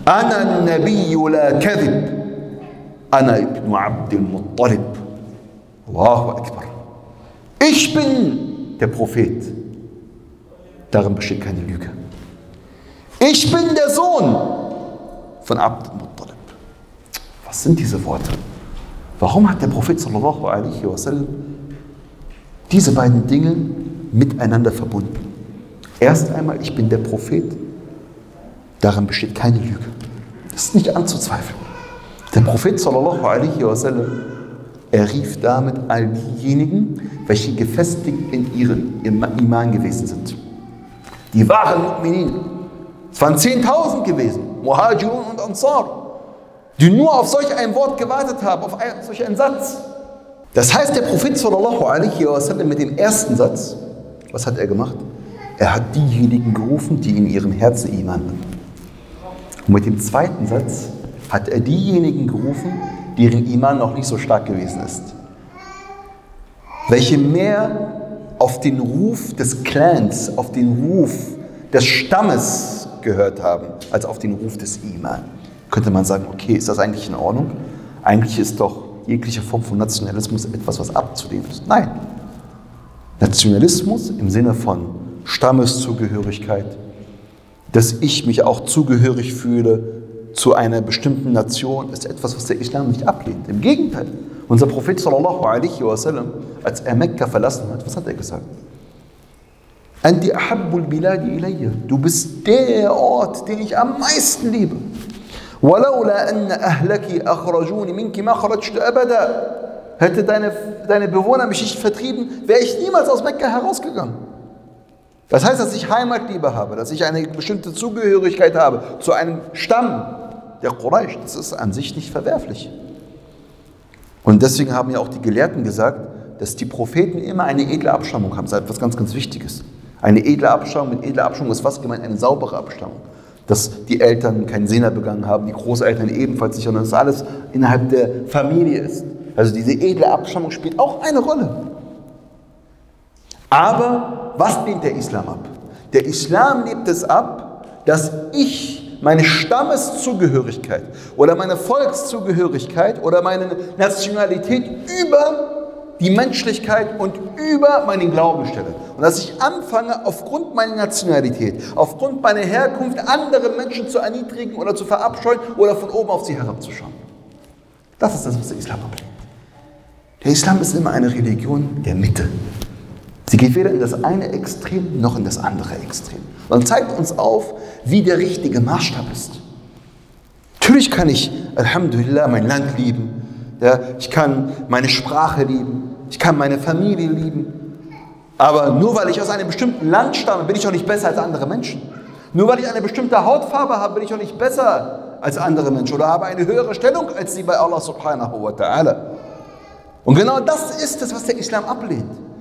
Ana Nabiyyu la kadhib. Ana ibn Abdul Muttalib. Allahu Akbar. Ich bin der Prophet. Darin besteht keine Lüge. Ich bin der Sohn von Abdul Muttalib. Was sind diese Worte? Warum hat der Prophet sallallahu alaihi wasallam diese beiden Dinge miteinander verbunden? Erst einmal, ich bin der Prophet. Darin besteht keine Lüge. Das ist nicht anzuzweifeln. Der Prophet sallallahu alaihi wasallam, er rief damit all diejenigen, welche gefestigt in ihrem Iman gewesen sind. Die wahren Mu'minin. Es waren 10.000 gewesen, Muhajirun und Ansar, die nur auf solch ein Wort gewartet haben, auf solch einen Satz. Das heißt, der Prophet sallallahu alaihi wasallam mit dem ersten Satz, was hat er gemacht? Er hat diejenigen gerufen, die in ihrem Herzen Iman hatten. Und mit dem zweiten Satz hat er diejenigen gerufen, deren Iman noch nicht so stark gewesen ist. Welche mehr auf den Ruf des Clans, auf den Ruf des Stammes gehört haben, als auf den Ruf des Iman. Könnte man sagen, okay, ist das eigentlich in Ordnung? Eigentlich ist doch jegliche Form von Nationalismus etwas, was abzulehnen ist. Nein. Nationalismus im Sinne von Stammeszugehörigkeit, dass ich mich auch zugehörig fühle zu einer bestimmten Nation, ist etwas, was der Islam nicht ablehnt. Im Gegenteil. Unser Prophet sallallahu alaihi wasallam, als er Mekka verlassen hat, was hat er gesagt? Anti ahabbul biladi ilayya. Du bist der Ort, den ich am meisten liebe. Walaula anna ahlaki akhrajuni minki ma kharajtu abada. Hätte deine Bewohner mich nicht vertrieben, wäre ich niemals aus Mekka herausgegangen. Das heißt, dass ich Heimatliebe habe, dass ich eine bestimmte Zugehörigkeit habe zu einem Stamm der Quraysh. Das ist an sich nicht verwerflich. Und deswegen haben ja auch die Gelehrten gesagt, dass die Propheten immer eine edle Abstammung haben. Das ist etwas ganz, ganz Wichtiges. Eine edle Abstammung, mit edler Abstammung ist was gemeint? Eine saubere Abstammung. Dass die Eltern keinen Zina begangen haben, die Großeltern ebenfalls nicht, sondern dass alles innerhalb der Familie ist. Also diese edle Abstammung spielt auch eine Rolle. Aber was lehnt der Islam ab? Der Islam lehnt es ab, dass ich meine Stammeszugehörigkeit oder meine Volkszugehörigkeit oder meine Nationalität über die Menschlichkeit und über meinen Glauben stelle. Und dass ich anfange, aufgrund meiner Nationalität, aufgrund meiner Herkunft, andere Menschen zu erniedrigen oder zu verabscheuen oder von oben auf sie herabzuschauen. Das ist das, was der Islam ablehnt. Der Islam ist immer eine Religion der Mitte. Sie geht weder in das eine Extrem noch in das andere Extrem. Und zeigt uns auf, wie der richtige Maßstab ist. Natürlich kann ich, Alhamdulillah, mein Land lieben. Ja, ich kann meine Sprache lieben. Ich kann meine Familie lieben. Aber nur weil ich aus einem bestimmten Land stamme, bin ich auch nicht besser als andere Menschen. Nur weil ich eine bestimmte Hautfarbe habe, bin ich auch nicht besser als andere Menschen oder habe eine höhere Stellung als sie bei Allah subhanahu wa ta'ala. Und genau das ist es, was der Islam ablehnt.